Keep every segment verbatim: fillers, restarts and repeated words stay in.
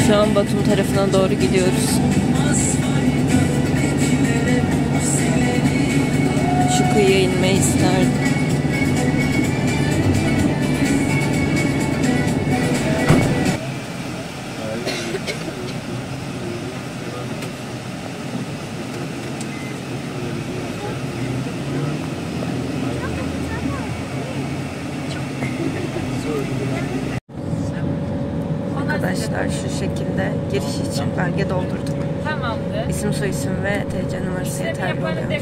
Şu an Batum tarafına doğru gidiyoruz. Şu kıyıya inmeyi isterdim. Arkadaşlar şu şekilde giriş için belge doldurduk. Tamamdır. İsim, soyisim ve T C numarası yeterli oluyormuş.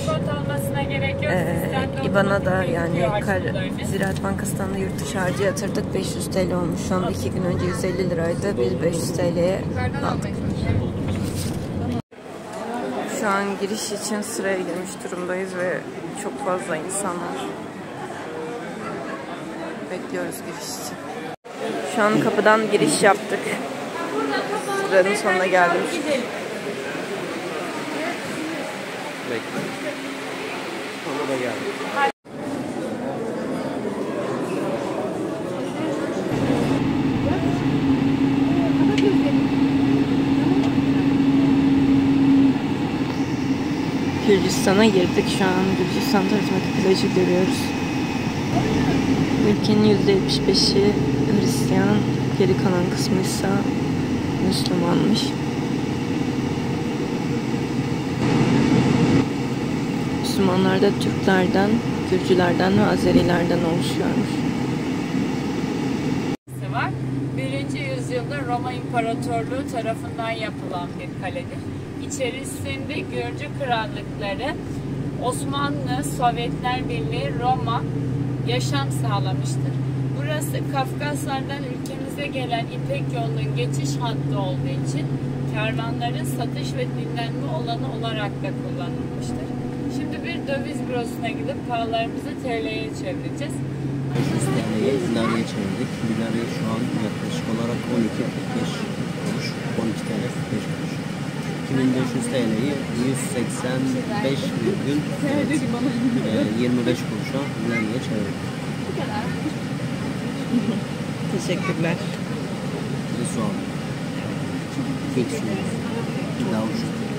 Ee, İBAN'a da yani Kar Ziraat Bankası'ndan da yurt dışı harcı yatırdık. beş yüz TL olmuş. Şu anda iki gün önce yüz elli liraydı. Biz beş yüz TL'ye aldık. Şu an giriş için sıraya girmiş durumdayız ve çok fazla insan var. Bekliyoruz giriş için. Şu an kapıdan giriş yaptık. Sıranın sonuna geldim. Bekle. Ona da geldik. Gürcistan'a girdik. Şu an Gürcistan tarafındaki plajı görüyoruz. Ülkenin yüzde yetmiş beşi Hristiyan, geri kalan kısmı ise Müslümanmış. Müslümanlar da Türklerden, Gürcülerden ve Azerilerden oluşuyormuş. Var. birinci yüzyılda Roma İmparatorluğu tarafından yapılan bir kaledir. İçerisinde Gürcü krallıkları, Osmanlı, Sovyetler Birliği, Roma yaşam sağlamıştır. Burası Kafkaslardan ülkemize gelen İpek yolunun geçiş hattı olduğu için kervanların satış ve dinlenme alanı olarak da kullanılmıştır. Şimdi bir döviz bürosuna gidip paralarımızı T L'ye çevireceğiz. Dinarıya çevirdik. Dinarı şu an yaklaşık olarak on iki kırk beş kuruş. on iki TL kırk beş kuruş. iki bin beş yüz TL'yi yüz seksen beş virgül yirmi beş kuruşa dinarıya çevirdik. Bu kadar. Teşekkürler. Bir soğan. Kek suyu. Davul.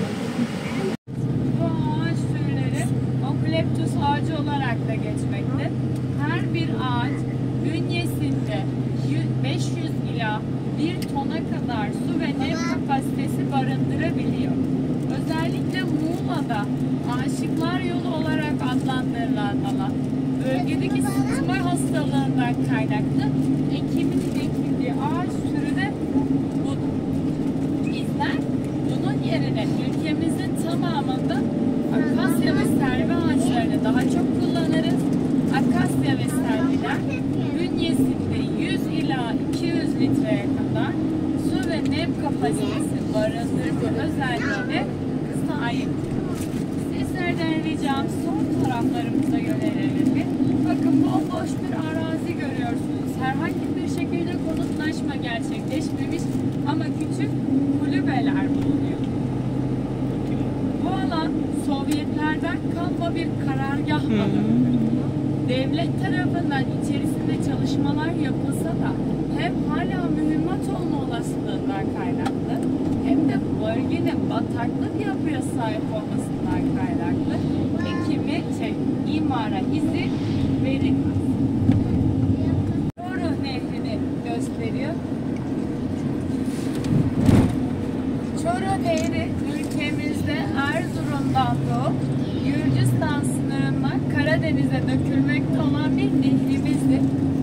Bu ağaç türleri Eukaliptüs ağacı olarak da geçmekte. Her bir ağaç bünyesinde beş yüz ila bir tona kadar su ve nem kapasitesi barındırabiliyor. Özellikle Muğla'da Aşıklar Yolu olarak adlandırılan alan, bölgedeki sıtma hastalığından kaynaklı ekimin ekildiği ağaç türü de budur. Bizler bunun yerine ülkemizin tamamında akasya ve selvi ağaçlarını daha çok kullanırız. Akasya ve selviler bünyesinde yüz ila iki yüz litreye kadar su ve nem kapasitesi barındırma özelliğine sahip. Sizlerden ricam son taraflarımıza yönelelim. Bakın bomboş bir arazi görüyorsunuz. Herhangi bir şekilde konutlaşma gerçekleşmemiş ama küçük kulübeler bulunuyor. Bu alan Sovyetlerden kalma bir karargah alanıdır. Devlet tarafından içerisinde çalışmalar yapılsa da hem hala mühimmat olma olasılığından kaynaklı hem de bölgenin bataklık yapıya sahip olmasından kaynaklı ekime, şey, imara izin verilmez. Çoruh Nehri'ni gösteriyor. Çoruh Nehri ülkemizde Erzurum'dan doğup Gürcistan sınırından Karadeniz'e dökülmekte olan bir nehrimizdir.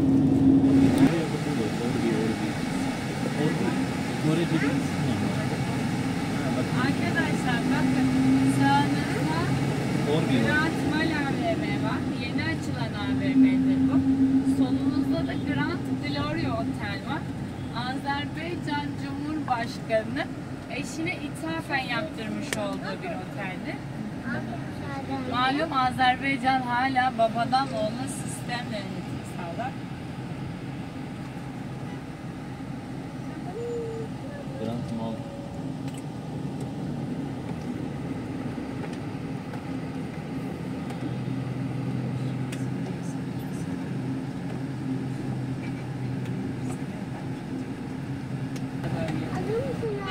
Arkadaşlar bakın sağınızda Grand Mal A V M var. Yeni açılan A V M'dir bu. Solumuzda da Grand Gloria Otel var. Azerbaycan Cumhurbaşkanı eşine ithafen yaptırmış olduğu bir oteldir. Malum Azerbaycan hala babadan oğula sistemle yönetim sağlar. Grand Mal. Hazır mısın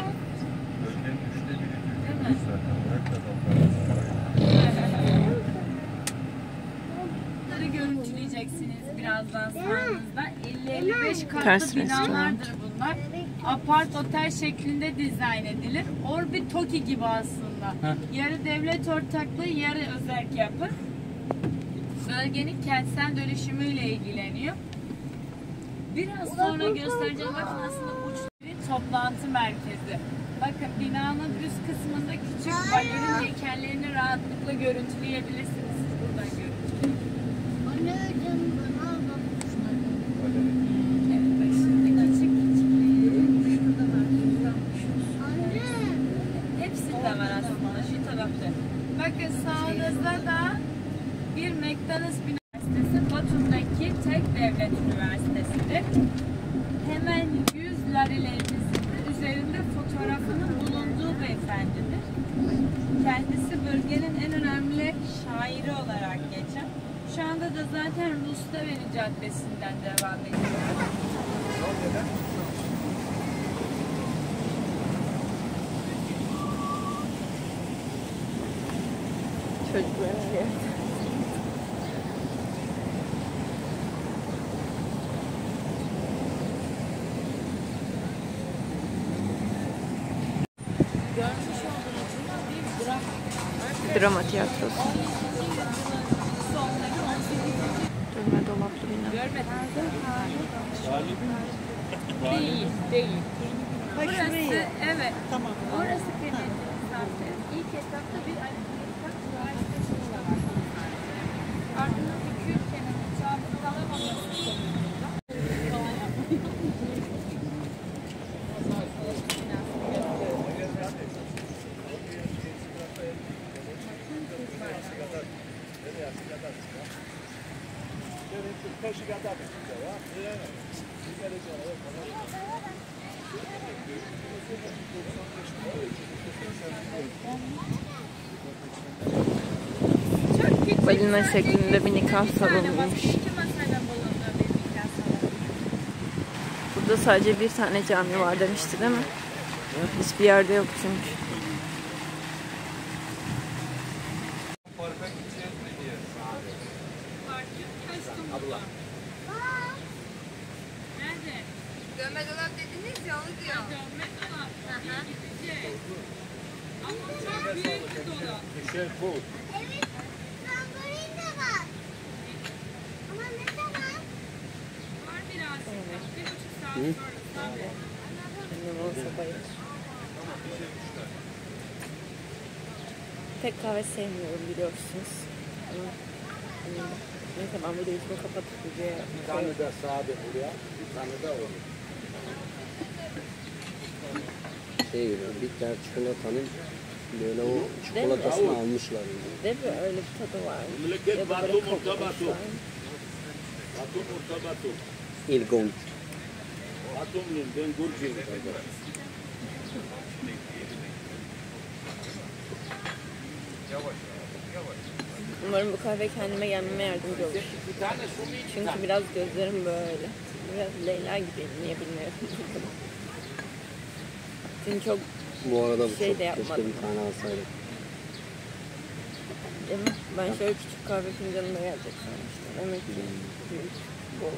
solunuzdan sağınızda elli elli beş katlı Ters binalardır bunlar. Apart otel şeklinde dizayn edilir. Orbi Toki gibi aslında. Heh. Yarı devlet ortaklığı, yarı özerk yapı. Bölgenin kentsel dönüşümüyle ilgileniyor. Biraz sonra göstereceğim. Bakın aslında uçları toplantı merkezi. Bakın binanın üst kısmında küçük balerin heykellerini rahatlıkla görüntüleyebilirsiniz. Siz buradan görüntüleyin. Evet, bak şimdi küçük küçük. Hepsinde var aslında şu tarafta. Bakın sağınızda da bir McDonald's Üniversitesi, Batum'daki tek devlet üniversitesidir. Hemen yüz larilerimizin üzerinde fotoğrafının bulunduğu beyefendidir. Kendisi bölgenin en önemli şairi olarak geçen. Şu anda da zaten Rustaveli Caddesi'nden devam ediyor. Çocuklar yerde. Görmüş olduğunuz bir drama. Drama tiyatrosu. Dönme dolaplı bina. Görmediniz mi? Değil, değil. Burası, evet. Tamam. Orası kıymetli misafir. İlk etapta bir Amerikan üniversitesi var. Ardından iki ülkenin mutabıkalamaması sonucunda. Balina şeklinde bir nikah salonuymuş. Burada sadece bir tane cami var demişti değil mi? Hiçbir yerde yok çünkü. Abla. Nerede? Dönme dolap dediniz ya, onu diyor. Dönme dolap. Gidecek. Ama çok büyük bir dolap. Evet, trambolin de var. Ama ne zaman? Var biraz. Bir buçuk saat sonra. Annem olsa bayılır. Pek kahve sevmiyorum biliyorsunuz. Ama neyse ben burada içimi kapatıp buraya Bir tane de sade buraya, bir tane de olur. Şey gibi, bitter çikolatanın böyle o çikolatasını almışlar. Değil mi? Öyle bir tadı var. Memleket Ya da böyle Batum, orta kokmuş Batum. var. Batum, orta Batum. İlginç. Batumluyum, ben Gürcüyüm kardeş. Umarım bu kahve kendime gelmeme yardımcı olur. Çünkü biraz gözlerim böyle. Biraz Leyla gibi, niye bilmiyorum. Çünkü çok Bu arada bu şey çok de keşke yapmadım. bir tane alsaydım. Değil mi? Ben şöyle küçük kahve fincanına gelecek sanmıştım. Demek ki büyük, bol.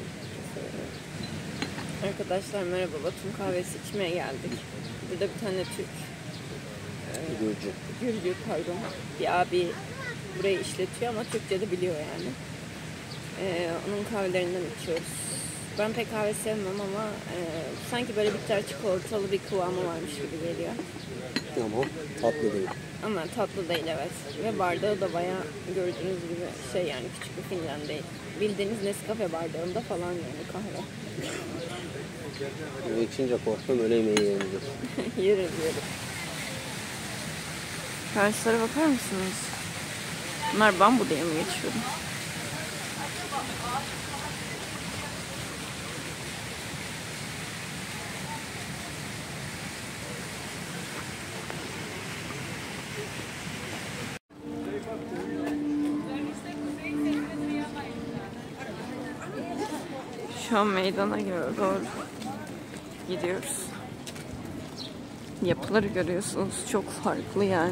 Arkadaşlar merhaba, Batum kahvesi içmeye geldik. Burada bir tane Türk, e, Gürcü. Gürcü pardon, bir abi burayı işletiyor ama Türkçe de biliyor yani. E, onun kahvelerinden içiyoruz. Ben pek kahve sevmem ama e, sanki böyle bitter çikolatalı bir kıvamı varmış gibi geliyor. Ama tatlı değil. Ama tatlı değil evet. Ve bardağı da bayağı gördüğünüz gibi şey yani küçük bir fincan değil. Bildiğiniz Nescafe bardağında falan yani kahve. Bunu içince korktum, öyle yemeği yiyemeyeceğiz. Yeriz yeriz. Karşılara bakar mısınız? Bunlar bambu diye mi geçiyor? Şu an meydana doğru gidiyoruz. Yapıları görüyorsunuz. Çok farklı yani.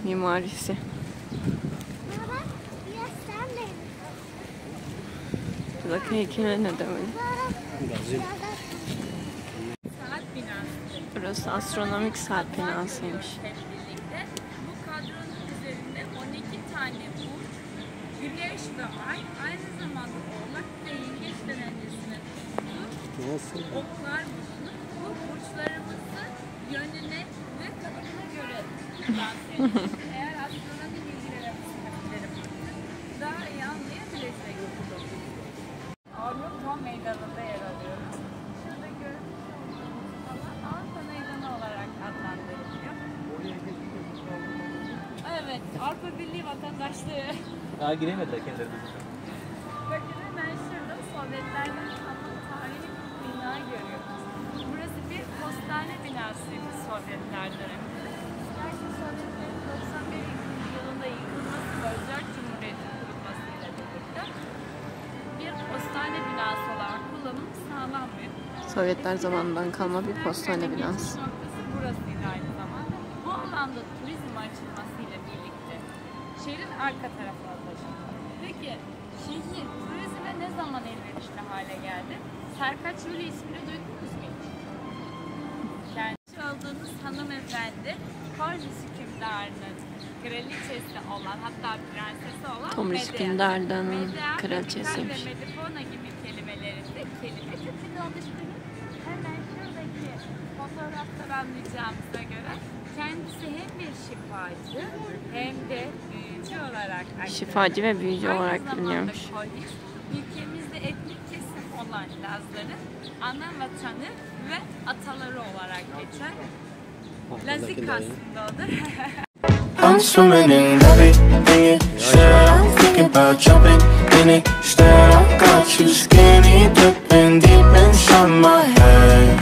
Mimarisi. Baba, biraz sen benim. Şuradaki heykele ne demeli? Saat binası. Burası astronomik saat binasıymış. Hep birlikte. Bu kadronun üzerinde on iki tane burç, Güneş ve Ay, aynı zamanda Oğlak ve Yengeç dönemesine tutulur. Oklar bulunur. Bu burçlarımızın yönüne ve kanadına göre dans edilir. Eğer astronomi bilgileri daha iyi anlayabilirsek. Avrupa Meydanı'nda yer alıyoruz. Şurada görmüş olduğunuz alan Avrupa Meydanı olarak adlandırılıyor. Evet, Avrupa Birliği vatandaşlığı. Daha giremediler kendileri. Bakın hemen şurada Sovyetlerden kalan tarihi bir bina görüyoruz. Burası bir postane binasıymış Sovyetler döneminde. Gerçi Sovyetlerin doksan bir yılında yıkılması ve Özerk Cumhuriyeti'nin kurulmasıyla birlikte bir postane binası olarak kullanımı sağlanmıyor. Sovyetler zamanından kalma bir postane Geçiş binası. noktası burasıydı aynı zamanda. Bu alanda turizm açılmasıyla birlikte şehrin arka tarafına taşındı. Peki şehir turizme ne zaman elverişli hale geldi? Serkaçvili ismini duydunuz mu hiç? Kendisi olduğunuz hanımefendi Korlis hükümdarının kraliçesi olan, hatta prensesi olan Tomris Medea. hükümdardan Medea, kraliçesiymiş. Medikal ve Medifona gibi kelimelerinde kelime kökünü oluşturur. Hemen şuradaki fotoğraftan anlayacağımıza göre kendisi hem bir şifacı hem de büyücü olarak aktarılır. Şifacı ve büyücü Aynı olarak zamanda biliniyormuş. Korlis, ülkemizde etnik kesim olan Lazların ana vatanı ve ataları olarak geçer. Lazik aslında odur. I'm swimming in everything you said. I'm thinking about jumping in it. Instead, I got you skinny dipping deep inside my head.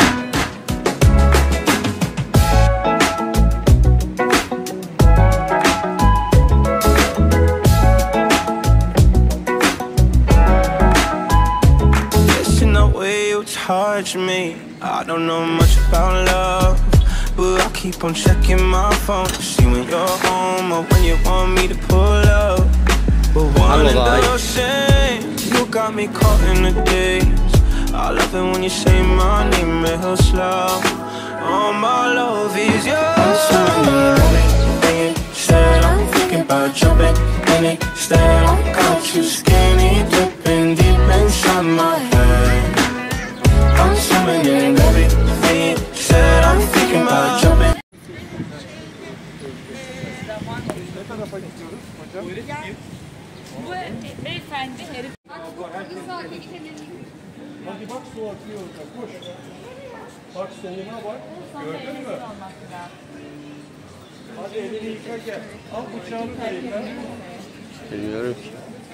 Listen the way you touch me. I don't know much about love, but I keep on checking my phone to see when you're home or when you want me to pull up. But one and the same, you got me caught in the days. I love it when you say my name real slow. All my love is yours. I'm swimming everything you said. I'm thinking about jumping in it. Instead, I got you skinny dipping deep inside my head. I'm swimming in everything you said. I'm thinking about jumping. Bu beyefendi herif. Hadi bak su akıyor orada, koş. Bak soluna bak, gördün mü? Hadi elini yıka gel. Al bıçağını da yıka. Bilmiyorum ki.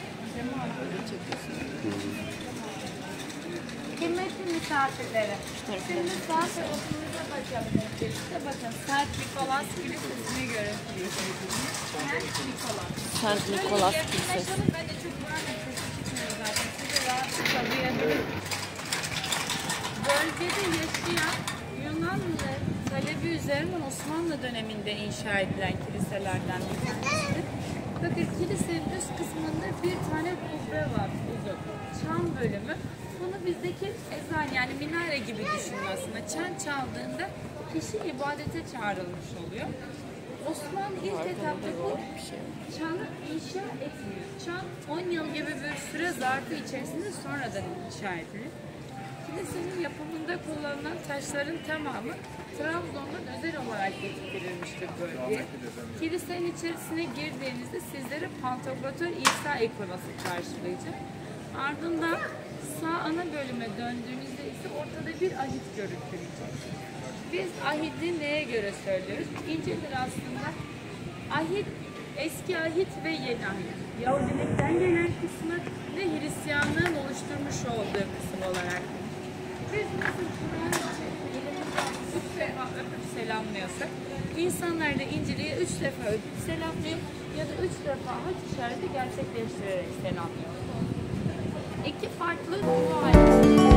Kıymetli misafirlere. Şimdi sağ tarafımıza bakabiliriz. İşte bakın Saint Nicholas Kilisesi'ni görüyorsunuz. Saint Nicholas. Saint Nicholas Böyle Kilisesi. yakınlaşalım. Ben de çok var mı? Çıkmıyor zaten. Size rahatlıkla duyabilirim. Bölgede yaşayan Yunan ve talebi üzerine Osmanlı döneminde inşa edilen kiliselerden bir tanesidir. Bakın kilisenin üst kısmında bir tane kubbe var, uzun. Çan bölümü. Bunu bizdeki ezan, yani minare gibi düşünün aslında. Çan çaldığında kişi ibadete çağrılmış oluyor. Osmanlı ilk etapta bu çanı inşa etmiyor. Çan on yıl gibi bir süre zarfı içerisinde sonradan inşa ediliyor. Kilisenin yapımında kullanılan taşların tamamı Trabzon'dan özel olarak getirilmiştir bölgeye. Kilisenin içerisine girdiğinizde sizlere Pantokratör İsa ikonası karşılayacak. Ardından sağ ana bölüme döndüğünüzde ise ortada bir ahit görüntüleyecek. Biz ahidi neye göre söylüyoruz? İncil'dir aslında. Ahit, eski ahit ve yeni ahit. Yahudilikten gelen kısmı ve Hristiyanlığın oluşturmuş olduğu kısım olarak. Biz nasıl Kur'an elimizden üç defa öpüp selamlıyorsak, insanlar da İncil'i üç defa öpüp selamlıyor ya da üç defa hac işareti gerçekleştirerek selamlıyor. İki farklı dua ayeti.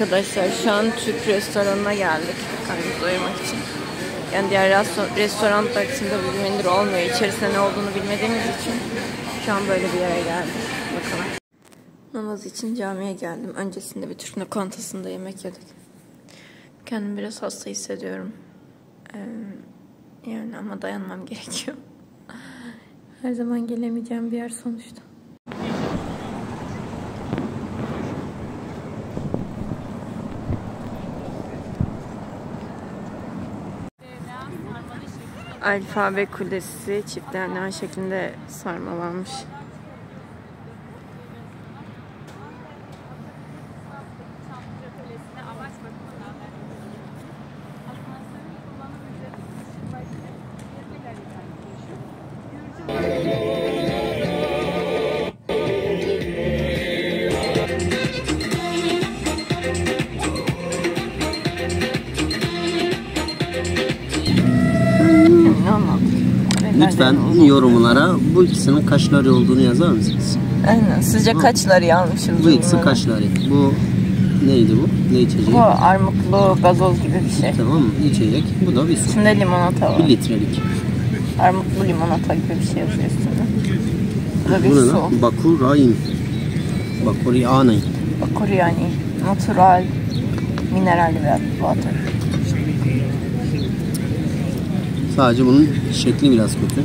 arkadaşlar. Şu an Türk restoranına geldik. Karnımızı doyurmak için. Yani diğer resto- restoranlar içinde bu menüler olmuyor. İçerisinde ne olduğunu bilmediğimiz için şu an böyle bir yere geldik. Bakalım. Namaz için camiye geldim. Öncesinde bir Türk lokantasında yemek yedik. Kendimi biraz hasta hissediyorum. Ee, yani ama dayanmam gerekiyor. Her zaman gelemeyeceğim bir yer sonuçta. Alfabe Kulesi çiftlerden şeklinde sarmalanmış. Lütfen yorumlara bu ikisinin kaç lira olduğunu yazar mısınız? Aynen. Sizce kaç liraya almışız? Bu ikisi kaç lira? Bu neydi bu? Ne içeceği? Bu armutlu gazoz gibi bir şey. Tamam mı? İçecek. Bu da bir su. İçinde limonata var. Bir litrelik. Armutlu limonata gibi bir şey yazıyor üstünde. Bu da bir Bu ne su. lan? Bakurain. Bakuriani. Bakuriani. Natural. Mineral ve water. Sadece bunun şekli biraz kötü.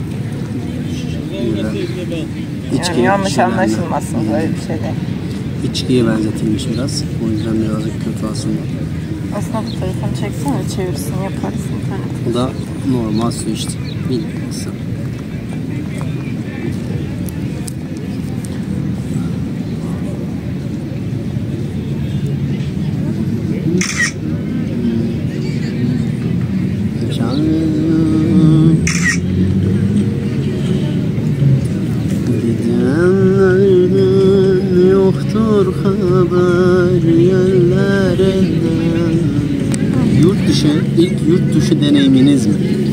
Yani yanlış anlaşılmasın, böyle bir şey değil. İçkiye benzetilmiş biraz. O yüzden birazcık kötü aslında. Aslında bu telefonu çeksene, çevirisini yaparız internet. Bu da normal su işte. Bilmiyorsun. Gidenlerden yoktur haber yerlerinden. Yurt dışı, ilk yurt dışı deneyiminiz mi?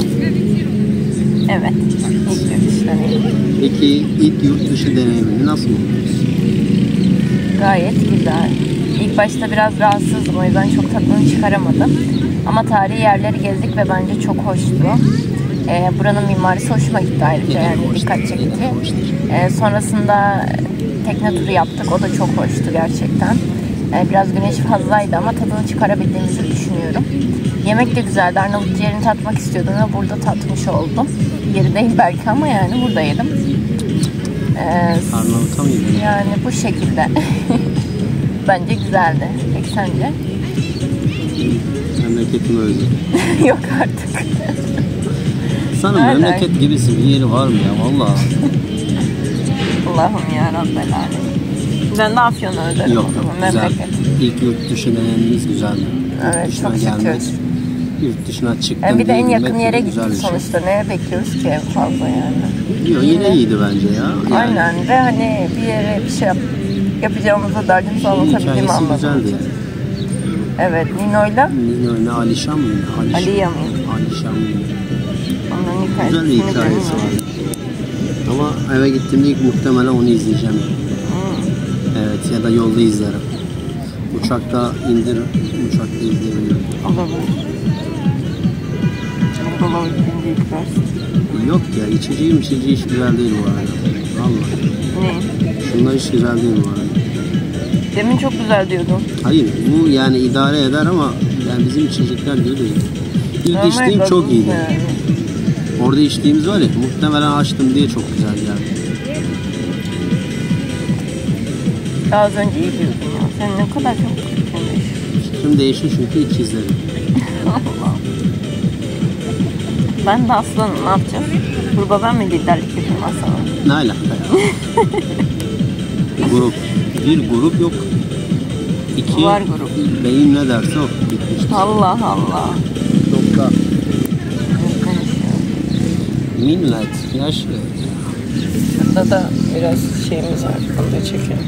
Evet, ilk yurt dışı deneyim. Peki ilk yurt dışı deneyimini nasıl buldunuz? Gayet güzel. İlk başta biraz rahatsızdım, o yüzden çok tadını çıkaramadım. Ama tarihi yerleri gezdik ve bence çok hoştu. Ee, buranın mimarisi hoşuma gitti ayrıca, yani dikkat çekti. Ee, sonrasında tekne turu yaptık, o da çok hoştu gerçekten. Ee, biraz güneş fazlaydı ama tadını çıkarabildiğimizi düşünüyorum. Yemek de güzeldi, Arnavut ciğerini tatmak istiyordum ve burada tatmış oldum. Yeri değil belki ama yani burada yedim. Ee, Arnavut'a mı yedin? Yani bu şekilde. Bence güzeldi. Peki sence? Memleketimi özledim. Yok artık. Sana Nerede? memleket gibisi bir yeri var mı ya? Vallahi. Allah'ım ya Rabbel alemin. Ben de Afyon'u özledim. Yok o zaman, güzel. memleket. İlk yurt dışı deneyimimiz güzeldi. Yurt Evet, dışına çok gelmek, şükür. yurt dışına çıktım Yani bir de en diyebilmek yakın bile yere güzel gittik bir şey. sonuçta. Neye bekliyoruz ki en fazla yani? Yok, yine iyiydi bence ya. Yani Aynen ve hani bir yere bir şey yap yapacağımızda derdimizi anlatabildiğimi hikayesi anladım. güzeldi. Evet, Nino'yla Ne, ne Alişan mı? Alişan. Aliya mı? Alişan mı? Onların Güzel bir hikayesini hikayesi bilmiyorum. var. Ama eve gittiğimde ilk muhtemelen onu izleyeceğim. Hmm. Evet, ya da yolda izlerim. Uçakta indir, uçakta izleyebilirim. Olabilir. Olabilir. Yok ya, içeceğim içeceği hiç güzel değil bu arada. Vallahi. Ne? Şunlar hiç güzel değil bu arada. Demin çok güzel diyordun. Hayır, bu yani idare eder ama yani bizim içecekler gibi değil. İlk Normal içtiğim gazoz çok iyiydi. yani. Orada içtiğimiz var ya, muhtemelen açtım diye çok güzel yani. Daha az önce iyi diyordun ya. Sen ne kadar çok fikrin. Fikrim değişti çünkü ikizlerim. Allah. Ben de aslanım, ne yapacağız? Gruba ben mi liderlik yapayım aslanım? Ne alaka ya? Grup. Bir grup yok. İki. Var grup. Beyin ne derse o. Bitmiştir. Allah Allah. Nokta. Ne konuşuyor? Millet yaşlı. Burada da biraz şeyimiz var. Onu da çekelim.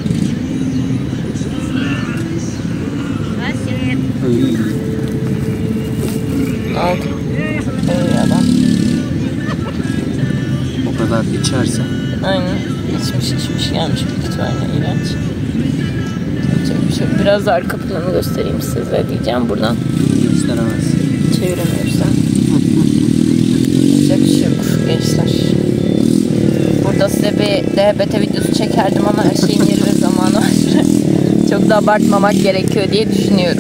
Öyle. Aldım. Öyle adam. O kadar içerse. Aynen. İçmiş içmiş gelmiş büyük ihtimalle ilaç. Yapacak bir şey yok. Biraz da arka planı göstereyim size diyeceğim. Buradan Gösteremezsin. çeviremiyorsan. Yapacak bir şey yok gençler. Burada size bir D H B T videosu çekerdim ama her şeyin yeri ve zamanı var. Çok da abartmamak gerekiyor diye düşünüyorum.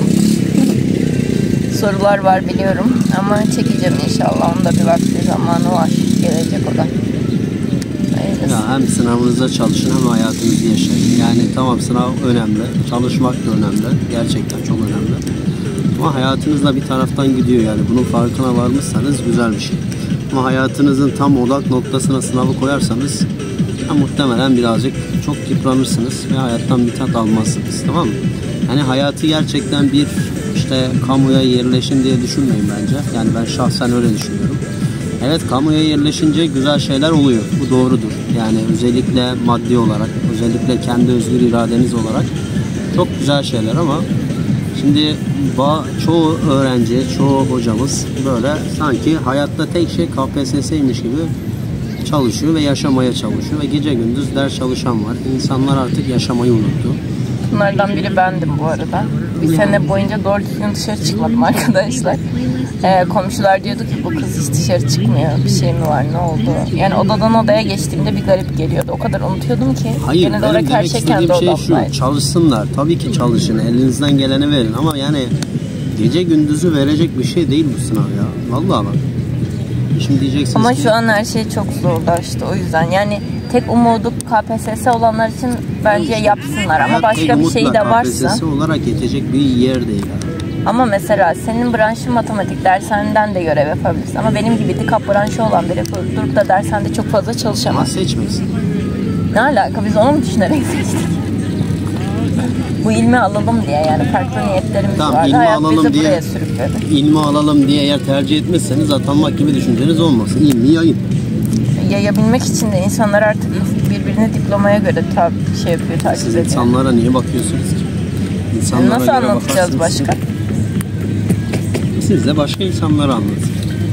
Sorular var biliyorum ama çekeceğim inşallah. Onda bir vakti zamanı var. Gelecek o da. Hayırlısı. Ya hem sınavınıza çalışın hem hayatınızı yaşayın. Yani tamam, sınav önemli, çalışmak da önemli. Gerçekten çok önemli. Ama hayatınız da bir taraftan gidiyor yani. Bunun farkına varmışsanız güzel bir şey. Ama hayatınızın tam odak noktasına sınavı koyarsanız ya muhtemelen birazcık çok yıpranırsınız ve hayattan bir tat almazsınız, tamam mı? Yani hayatı gerçekten bir işte kamuya yerleşin diye düşünmeyin bence. Yani ben şahsen öyle düşünüyorum. Evet, kamuya yerleşince güzel şeyler oluyor. Bu doğrudur. Yani özellikle maddi olarak, özellikle kendi özgür iradeniz olarak çok güzel şeyler ama şimdi çoğu öğrenci, çoğu hocamız böyle sanki hayatta tek şey K P S S'ymiş gibi çalışıyor ve yaşamaya çalışıyor ve gece gündüz ders çalışan var. İnsanlar artık yaşamayı unuttu. Bunlardan biri bendim bu arada. Bir sene boyunca doğru düzgün dışarı çıkmadım arkadaşlar. Ee, komşular diyordu ki bu kız hiç dışarı çıkmıyor. Bir şey mi var, ne oldu? Yani odadan odaya geçtiğimde bir garip geliyordu. O kadar unutuyordum ki. Hayır, genel olarak benim her demek şey istediğim kendi şey odamdaydı. şu: çalışsınlar. Tabii ki çalışın. Elinizden geleni verin. Ama yani gece gündüzü verecek bir şey değil bu sınav ya. Vallahi bak. Şimdi diyeceksiniz Ama ki, şu an her şey çok zorlaştı o yüzden. Yani tek umudu K P S S olanlar için bence yapsınlar ama başka bir şey de varsa. K P S S olarak yetecek bir yer değil. Ama mesela senin branşın matematik, dershaneden de görev yapabilirsin. Ama benim gibi dikkat branşı olan biri durup da dershanede çok fazla Ama çalışamaz. seçmesin. Ne alaka? Biz onu mu düşünerek seçtik? Bu ilmi alalım diye, yani farklı niyetlerimiz Tamam, vardı. ilmi Hayat alalım bizi diye- buraya sürükledi. İlmi alalım diye eğer tercih etmezseniz atanmak gibi düşünceniz olmasın. İlmi yayın. Yayabilmek için de insanlar artık birbirini diplomaya göre tab şey yapıyor, takip Siz ediyor. insanlara niye bakıyorsunuz ki? İnsanlara Nasıl göre anlatacağız bakarsınız. başka? Siz de başka insanlara anlatın.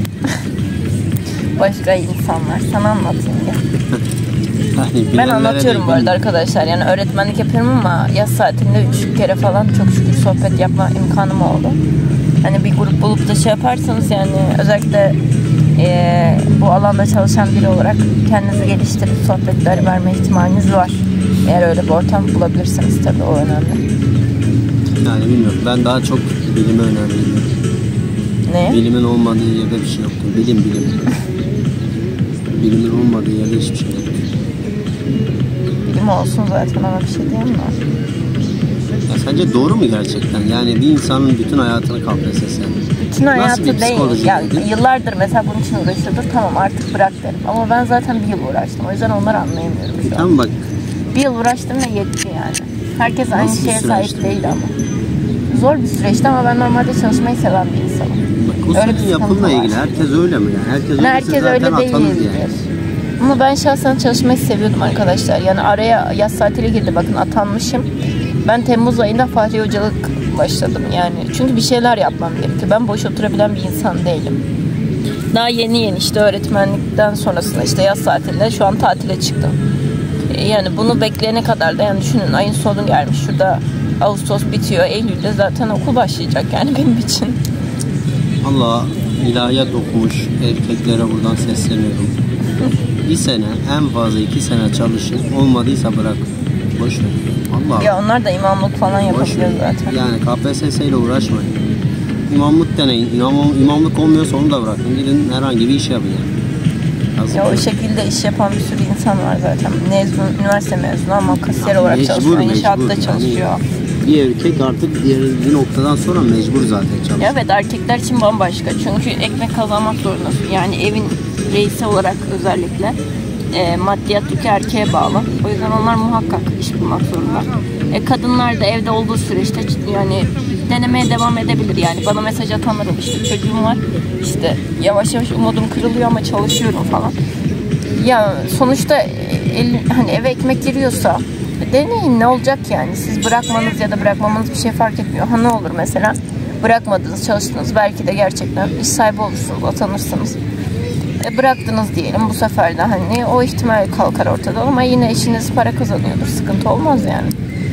Başka insanlar. Sana anlatayım ya. Yani Ben bilenlere anlatıyorum de bu arada bilin. arkadaşlar. Yani öğretmenlik yapıyorum ama yaz saatinde üç kere falan çok şükür sohbet yapma imkanım oldu. Hani bir grup bulup da şey yaparsanız, yani özellikle e, bu alanda çalışan biri olarak kendinizi geliştirip sohbetler verme ihtimaliniz var. Eğer öyle bir ortam bulabilirseniz tabii, o önemli. Yani bilmiyorum. Ben daha çok bilime önem veriyorum. Ne? Bilimin olmadığı yerde bir şey yoktur. Bilim bilim. Bilimin olmadığı yerde hiçbir şey yoktur. Bilim olsun zaten, ama bir şey diyemem ben. Ya sence doğru mu gerçekten? Yani bir insanın bütün hayatını K P S S. Bütün Nasıl hayatı bir değil. psikoloji Ya, dedi? yıllardır mesela bunun için uğraşıyordur. Tamam, artık bırak derim. Ama ben zaten bir yıl uğraştım. O yüzden onları anlayamıyorum şu an. Tamam bak. Bir yıl uğraştım ve yetti yani. Herkes aynı Nasıl bir şeye süreçti? sahip değil ama. Zor bir süreçti ama ben normalde çalışmayı seven bir insanım. Bak, o Öyle bir senin sıkıntı yapınla var. ilgili. Herkes öyle mi yani? Herkes, Yani öyleyse herkes zaten öyle atanız değildir. yani. Ama ben şahsen çalışmayı seviyordum arkadaşlar. Yani araya yaz tatili girdi, bakın atanmışım. Ben Temmuz ayında Fahri Hocalık başladım yani. Çünkü bir şeyler yapmam gerekiyor. Ben boş oturabilen bir insan değilim. Daha yeni yeni işte öğretmenlikten sonrasında işte yaz tatilinde şu an tatile çıktım. Yani bunu bekleyene kadar da, yani düşünün, ayın sonu gelmiş. Şurada Ağustos bitiyor. Eylül'de zaten okul başlayacak yani benim için. Allah ilahiyat okumuş erkeklere buradan sesleniyorum. Bir sene, en fazla iki sene çalışın. Olmadıysa bırak. Boş ver. Allah. Ya onlar da imamlık falan yapabiliyor zaten. Yani K P S S ile uğraşmayın. İmamlık deneyin. İmam, imamlık olmuyorsa onu da bırakın. Gidin herhangi bir iş yapın yani. Yazık Ya o ya. şekilde iş yapan bir sürü insan var zaten. Mezun, üniversite mezunu ama kasiyer Ya olarak mecbur, çalışıyor, mecbur. inşaatta Yani çalışıyor. bir erkek artık diğer bir noktadan sonra mecbur zaten çalışıyor. Ya evet, erkekler için bambaşka. Çünkü ekmek kazanmak zorundasın. Yani evin reisi olarak özellikle e, maddiyat yükü erkeğe bağlı. O yüzden onlar muhakkak iş bulmak zorunda. E, kadınlar da evde olduğu süreçte yani denemeye devam edebilir. Yani bana mesaj atanlar oldu, işte çocuğum var, işte yavaş yavaş umudum kırılıyor ama çalışıyorum falan. Ya sonuçta el, hani eve ekmek giriyorsa deneyin, ne olacak yani? Siz bırakmanız ya da bırakmamanız bir şey fark etmiyor. Ha, ne olur mesela? Bırakmadınız, çalıştınız. Belki de gerçekten iş sahibi olursunuz, atanırsınız. E, bıraktınız diyelim, bu sefer de hani o ihtimal kalkar ortada ama yine eşiniz para kazanıyordur. Sıkıntı olmaz yani.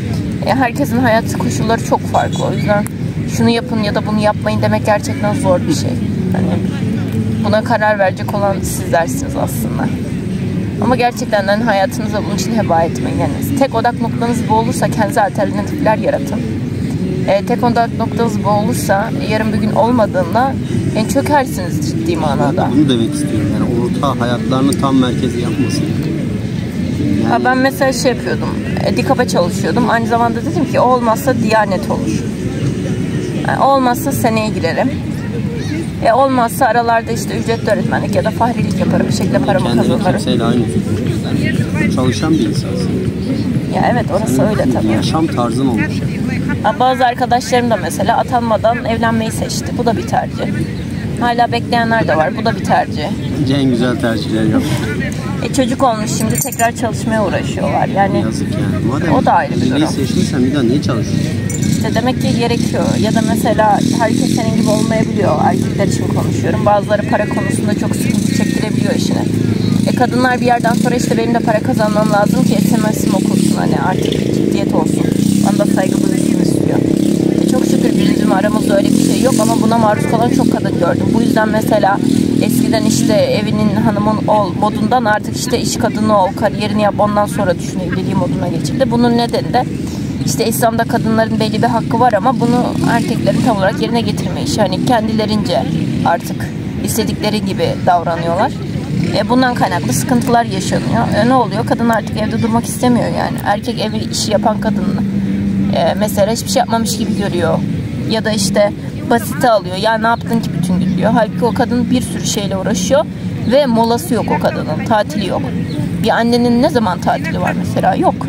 E, herkesin hayat koşulları çok farklı. O yüzden şunu yapın ya da bunu yapmayın demek gerçekten zor bir şey. Hani buna karar verecek olan sizlersiniz aslında. Ama gerçekten hani hayatınızı bunun için heba etmeyin. Yani tek odak noktanız bu olursa kendinize alternatifler yaratın. E, tek odak noktanız bu olursa yarın bir gün olmadığında yani çökersiniz ciddi manada. Bunu demek istiyorum. Yani orta hayatlarını tam merkezi yapmasın. Yani... Ha, ben mesela şey yapıyordum. E, DİKAP'a çalışıyordum. Aynı zamanda dedim ki o olmazsa Diyanet olur. Yani olmazsa seneye girerim. E, olmazsa aralarda işte ücretli öğretmenlik ya da fahrilik yaparım. Bir şekilde paramı kazanırım. Kendini kimseyle aynı fikirde. Çalışan bir insansın. Ya evet orası öyle tabii. Yaşam tarzın olmuş. Ha, bazı arkadaşlarım da mesela atanmadan evlenmeyi seçti. Bu da bir tercih. Hala bekleyenler de var. Bu da bir tercih. Bence en güzel tercihler yaptı. E, çocuk olmuş şimdi tekrar çalışmaya uğraşıyorlar. Yani yazık yani. Madem o da ayrı bir durum. seçtiysen bir daha niye çalışıyorsun? İşte demek ki gerekiyor. Ya da mesela herkes senin gibi olmayabiliyor. Erkekler için konuşuyorum. Bazıları para konusunda çok sıkıntı çektirebiliyor işine. E, kadınlar bir yerden sonra işte benim de para kazanmam lazım ki S M S'im okunsun. Hani artık bir ciddiyet olsun. Bana da saygı duyulsun istiyor. E, çok şükür bizim aramızda öyle bir şey yok ama buna maruz kalan çok kadın gördüm. Bu yüzden mesela eskiden işte evinin hanımın ol modundan artık işte iş kadını ol, kariyerini yap ondan sonra düşün evliliği moduna geçildi. Bunun nedeni de işte İslam'da kadınların belli bir hakkı var ama bunu erkeklerin tam olarak yerine getirme işi. Hani kendilerince artık istedikleri gibi davranıyorlar. E bundan kaynaklı sıkıntılar yaşanıyor. E ne oluyor? Kadın artık evde durmak istemiyor yani. Erkek ev işi yapan kadını e, mesela hiçbir şey yapmamış gibi görüyor. Ya da işte basite alıyor. Ya ne yaptın ki bütün gün diyor. Halbuki o kadın bir sürü şeyle uğraşıyor ve molası yok o kadının. Tatili yok. Bir annenin ne zaman tatili var mesela? Yok.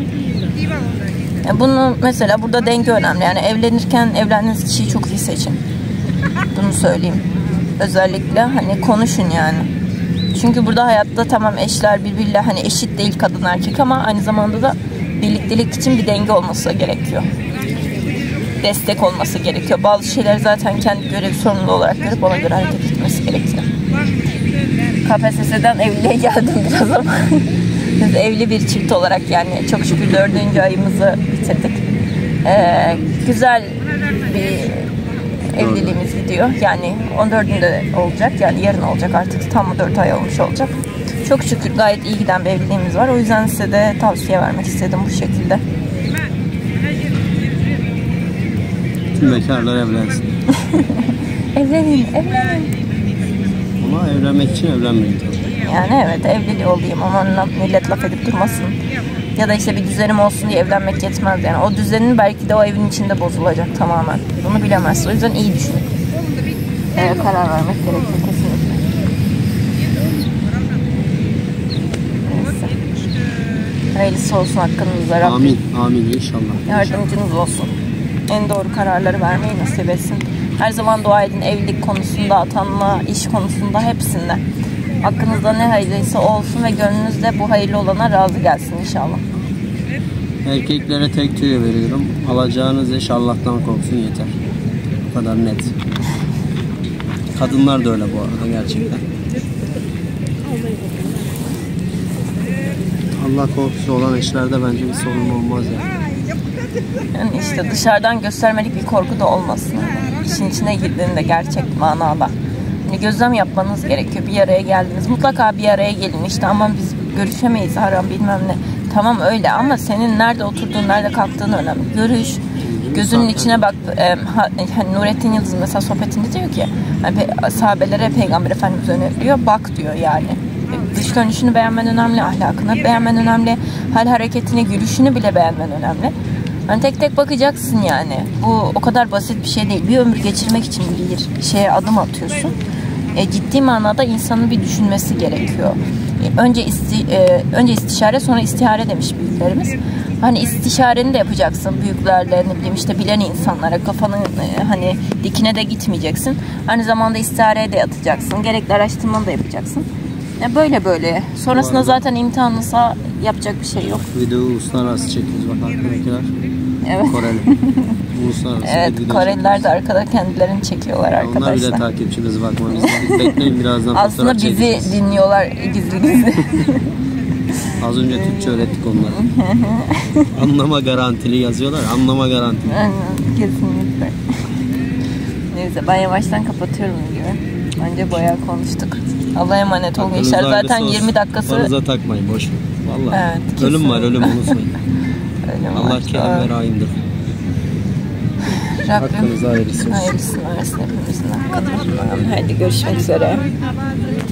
E bunu mesela burada denge önemli. Yani evlenirken evlendiğiniz kişiyi çok iyi seçin. Bunu söyleyeyim. Özellikle hani konuşun yani. Çünkü burada hayatta tamam eşler birbiriyle hani eşit değil kadın erkek ama aynı zamanda da birliktelik için bir denge olması gerekiyor. Destek olması gerekiyor. Bazı şeyler zaten kendi görevi sorumlu olarak görüp ona göre hareket etmesi gerekiyor. K P S S'den evliliğe geldim biraz ama biz evli bir çift olarak yani çok şükür dördüncü ayımızı bitirdik. Ee, güzel bir evliliğimiz gidiyor. Yani on dördünde olacak. Yani yarın olacak artık. Tam dört ay olmuş olacak. Çok şükür gayet iyi giden bir evliliğimiz var. O yüzden size de tavsiye vermek istedim bu şekilde. Tüm bekarlar evlensin. Evlenin, evlenin. Ama evlenmek için evlenmeyin tabii. Yani evet evliliği olayım ama millet laf edip durmasın. Ya da işte bir düzenim olsun diye evlenmek yetmez yani. O düzenin belki de o evin içinde bozulacak tamamen. Bunu bilemezsin. O yüzden iyi düşünün. Evet, karar vermek gerekiyor kesinlikle. Neyse. Hayırlısı olsun hakkınızda Rabbim. Amin, amin inşallah. Yardımcınız olsun. En doğru kararları vermeyi nasip etsin. Her zaman dua edin evlilik konusunda, atanma, iş konusunda hepsinde. Hakkınızda ne hayırlıysa olsun ve gönlünüzde bu hayırlı olana razı gelsin inşallah. Erkeklere tek tüyo veriyorum. Alacağınız eş Allah'tan korksun yeter. Bu kadar net. Kadınlar da öyle bu arada gerçekten. Allah korkusu olan eşlerde bence bir sorun olmaz yani. Yani işte dışarıdan göstermelik bir korku da olmasın. Yani işin içine girdiğinde gerçek manada. Yani gözlem yapmanız gerekiyor. Bir araya geldiniz. Mutlaka bir araya gelin. İşte aman biz görüşemeyiz haram bilmem ne. Tamam öyle ama senin nerede oturduğun, nerede kalktığın önemli. Görüş, gözünün içine bak. E, ha, hani Nurettin Yıldız mesela sohbetinde diyor ki hani, sahabelere Peygamber Efendimiz öneriyor. Bak diyor yani. Dış görünüşünü beğenmen önemli, ahlakını beğenmen önemli, hal hareketini, gülüşünü bile beğenmen önemli. Hani tek tek bakacaksın yani. Bu o kadar basit bir şey değil. Bir ömür geçirmek için bir şeye adım atıyorsun. E, ciddi manada insanın bir düşünmesi gerekiyor. E, önce isti, e, önce istişare sonra istihare demiş büyüklerimiz. Hani istişareni de yapacaksın büyüklerle, ne bileyim işte bilen insanlara, kafanın e, hani dikine de gitmeyeceksin. Aynı zamanda istihareye de yatacaksın. Gerekli araştırmanı da yapacaksın. E, böyle böyle. Sonrasında zaten imtihanlısa yapacak bir şey yok. Videoyu uluslararası çekiyoruz bak arkadakiler. Evet. Koreli. Uluslararası evet, Koreliler de arkada kendilerini çekiyorlar arkadaşlar. Onlar bile takipçimiz bakmanız. Bekleyin birazdan aslında bizi çekeceğiz. dinliyorlar gizli gizli. Az önce Türkçe öğrettik onlara. Anlama garantili yazıyorlar. Anlama garantili. Aynen, kesinlikle. Neyse ben yavaştan kapatıyorum videoyu. Önce bayağı konuştuk. Allah'a emanet olun gençler. Zaten yirmi dakikası... Kafanıza takmayın boş ver. Vallahi. Evet, ölüm var, ölüm unutmayın. Ölüm Allah var. kerim ve rahimdir. Rabbim Hakkınızı hayırlısı olsun. hayırlısını versin hepimizin hakkını. Hadi görüşmek üzere.